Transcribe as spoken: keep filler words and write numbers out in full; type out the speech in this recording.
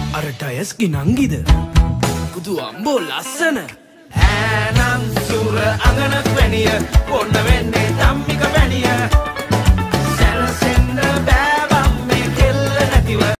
අර ටයස් ගිනංගිද පුදු අම්බෝ ලස්සන ඈනම් සුර අඟනක් වැනිය පොන්න වෙන්නේ ධම්මික වැනිය